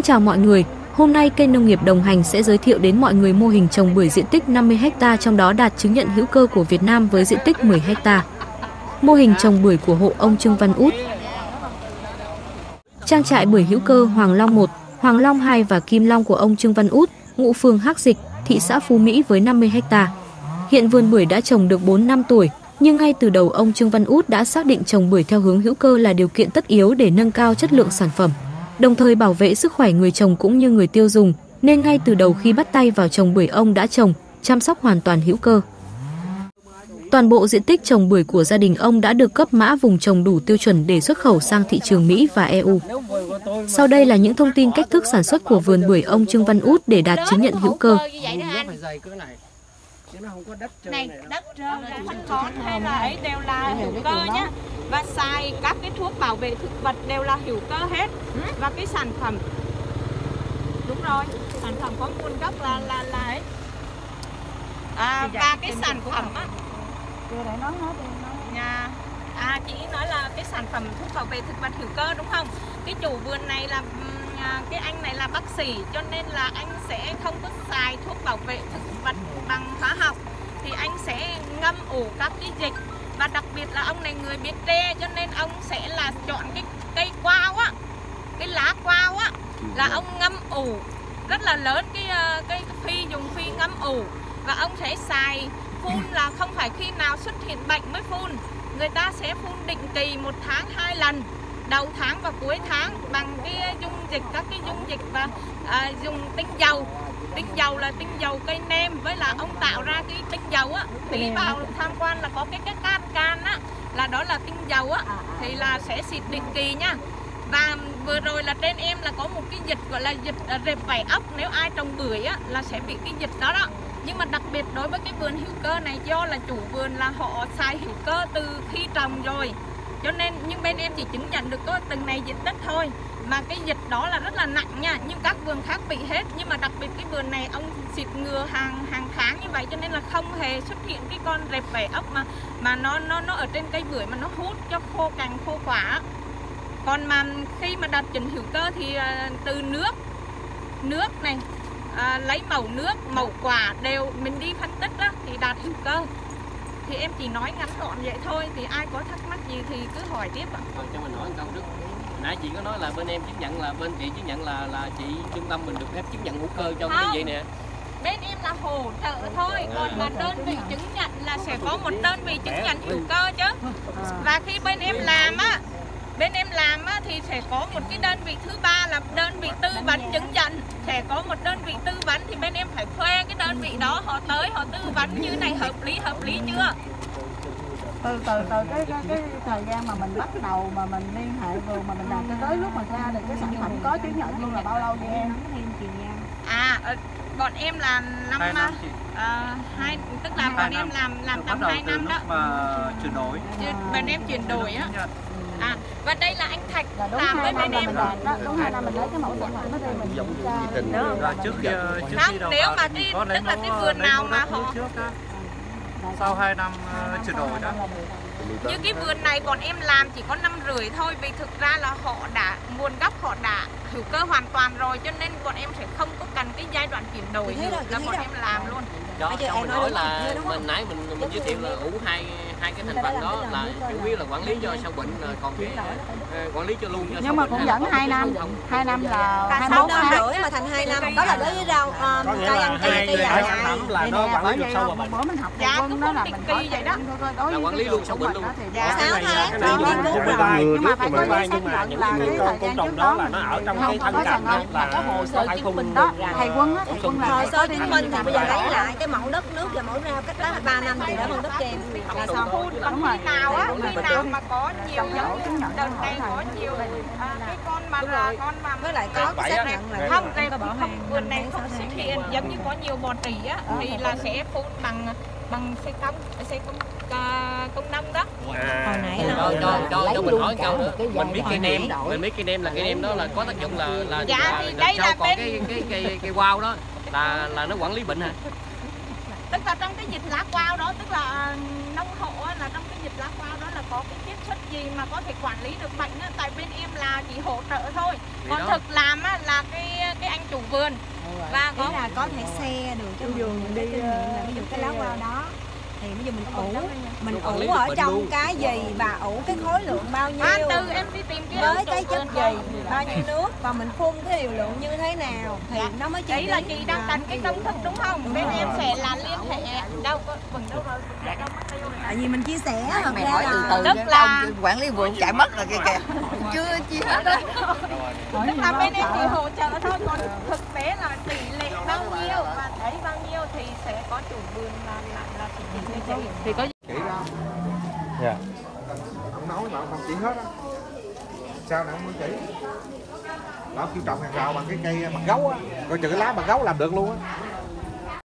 chào mọi người, hôm nay kênh Nông nghiệp Đồng Hành sẽ giới thiệu đến mọi người mô hình trồng bưởi diện tích 50 ha, trong đó đạt chứng nhận hữu cơ của Việt Nam với diện tích 10 ha. Mô hình trồng bưởi của hộ ông Trương Văn Út. Trang trại bưởi hữu cơ Hoàng Long 1, Hoàng Long 2 và Kim Long của ông Trương Văn Út, ngụ phường Hắc Dịch, thị xã Phú Mỹ với 50 ha. Hiện vườn bưởi đã trồng được 4 năm tuổi, nhưng ngay từ đầu ông Trương Văn Út đã xác định trồng bưởi theo hướng hữu cơ là điều kiện tất yếu để nâng cao chất lượng sản phẩm, đồng thời bảo vệ sức khỏe người trồng cũng như người tiêu dùng, nên ngay từ đầu khi bắt tay vào trồng bưởi ông đã trồng, chăm sóc hoàn toàn hữu cơ. Toàn bộ diện tích trồng bưởi của gia đình ông đã được cấp mã vùng trồng đủ tiêu chuẩn để xuất khẩu sang thị trường Mỹ và EU. Sau đây là những thông tin cách thức sản xuất của vườn bưởi ông Trương Văn Út để đạt chứng nhận hữu cơ. Này, đất trơn, phân bón hay là ấy đều là hữu cơ nhé. Và xài các cái thuốc bảo vệ thực vật đều là hữu cơ hết. Và cái sản phẩm, đúng rồi, sản phẩm có nguồn gốc là ấy. Và cái sản phẩm á, chị nói là cái sản phẩm thuốc bảo vệ thực vật hữu cơ đúng không? Cái chủ vườn này là cái anh này là bác sĩ, cho nên là anh sẽ không có xài thuốc bảo vệ thực vật bằng hóa học, thì anh sẽ ngâm ủ các cái dịch. Và đặc biệt là ông này người biết tre, cho nên ông sẽ là chọn cái cây quao á, cái lá quao á, là ông ngâm ủ rất là lớn, cái phi dùng phi ngâm ủ. Và ông sẽ xài phun là không phải khi nào xuất hiện bệnh mới phun, người ta sẽ phun định kỳ 1 tháng 2 lần, đầu tháng và cuối tháng bằng cái dung dịch, các cái dung dịch và dùng tinh dầu. Tinh dầu là tinh dầu cây nêm, với là ông tạo ra cái tinh dầu á, đi vào tham quan là có cái can á, là đó là tinh dầu á, thì là sẽ xịt định kỳ nha. Và vừa rồi là trên em là có một cái dịch gọi là dịch rệp vảy ốc, nếu ai trồng bưởi á là sẽ bị cái dịch đó đó. Nhưng mà đặc biệt đối với cái vườn hữu cơ này, do là chủ vườn là họ xài hữu cơ từ khi trồng rồi, cho nên nhưng bên em chỉ chứng nhận được có từng này diện tích thôi, mà cái dịch đó là rất là nặng nha, nhưng các vườn khác bị hết. Nhưng mà đặc biệt cái vườn này ông xịt ngừa hàng tháng như vậy, cho nên là không hề xuất hiện cái con rệp vảy ốc mà nó ở trên cây bưởi mà nó hút cho khô cành khô quả. Còn mà khi mà đạt chuẩn hữu cơ thì từ nước này, lấy màu nước, màu quả đều mình đi phân tích đó thì đạt hữu cơ. Thì em chỉ nói ngắn gọn vậy thôi, thì ai có thắc mắc gì thì cứ hỏi tiếp ạ. Cho mình hỏi câu trước. Nãy chị có nói là bên em chứng nhận là bên chị chứng nhận là chị trung tâm mình được phép chứng nhận hữu cơ trong cái gì nè. Bên em là hỗ trợ thôi, còn mà đơn vị chứng nhận là sẽ có một đơn vị chứng nhận hữu cơ chứ. Và khi bên em làm á, thì sẽ có một cái đơn vị thứ ba là đơn vị tư vấn chứng nhận. Sẽ có một đơn vị tư vấn thì bên em phải thuê cái đơn vị đó, họ tới họ tư vấn như này hợp lý chưa? Từ cái thời gian mà mình bắt đầu mà mình liên hệ vườn mà mình làm cho tới lúc mà ra được cái sản phẩm có chứng nhận luôn là bao lâu vậy em? Bọn em là tức là bọn em làm tầm 2 năm đó. Chuyển đổi. Bọn em chuyển đổi á. Và đây là anh Thạch làm với bên em. Đúng 2 năm mình lấy cái mẫu sản phẩm đó đây mình dùng ra trước khi đâu. Nếu mà tức là cái vườn nào mà họ sau 2 năm chuyển đổi đó. Như cái vườn này bọn em làm chỉ có 5 rưỡi thôi, vì thực ra là họ đã nguồn gốc họ đã hữu cơ hoàn toàn rồi, cho nên bọn em sẽ không có cần cái giai đoạn chuyển đổi nữa, là bọn em làm luôn. Cho mình nói là mình nãy mình giới thiệu là ủ hai cái thành phần đó là chủ yếu là quản lý cho sâu bệnh, còn cái quản lý cho luôn cho. Nhưng mà cũng vẫn 2 năm. 2 năm là 21 năm rưỡi mà thành 2 năm. Đó là đối với rau cây ăn cây dài sản phẩm là nó quản lý được sâu bệnh. Bữa mình học cũng đó là định mình kỳ vậy đó. Là quản lý luôn sâu bệnh luôn. 6 tháng nhưng mà phải có giấy xác nhận là cái thời gian trước đó là nó ở trong không có sẵn là có hồ sơ chứng minh đó. Thầy Quân á, thầy Quân là hồ sơ chứng minh thì bây giờ lấy lại cái mẫu đất nước và mẫu rau cách đó 3 năm thì đã phân đất cho em là xong. Còn khi nào á, khi nào mà có nhiều giống đợt này có nhiều cái con mà với lại có cái xác nhận là không vườn này không xuất hiện giống như có nhiều bò trĩ á, thì là sẽ phun bằng xe công nông đó. Hồi nãy cho mình hỏi câu nữa. Mình biết cây nêm là cây nêm đó là có tác dụng là thì đây là còn cái wow đó là nó quản lý bệnh hả? Tức là trong cái dịch lá quao đó, tức là nông hộ là trong cái dịch lá quao đó là có cái chiết xuất gì mà có thể quản lý được bệnh á. Tại bên em là chỉ hỗ trợ thôi, còn thực làm á là cái anh chủ vườn. Và có thể xe được cho mọi người cái kinh nghiệm là ví dụ cái lá quao đó thì ví dụ mình ủ ở trong cái gì và ủ cái khối lượng bao nhiêu, từ em đi tìm với cái chất gì, bao nhiêu nước và mình phun cái liều lượng như thế nào thì nó mới chỉ là chị đang cần cái công thức đúng không? Bên em sẽ là liên hệ đâu có phần đâu rồi. Tại vì mình chia sẻ thật mày ra hỏi từ là từ tức là ông quản lý vườn chạy mất rồi kìa chưa chia hết đó. Tức là bên em chỉ hỗ trợ thôi, còn thực tế là tỷ lệ bao nhiêu và thấy bao nhiêu thì sẽ có chủ vườn là thì có Chỉ ra. Dạ. Ông nói mà ông không chỉ hết á. Sao nào ông mới chỉ? Lão kêu trồng hàng rào bằng cái cây bằng gấu á, coi chừng cái lá bằng gấu làm được luôn á.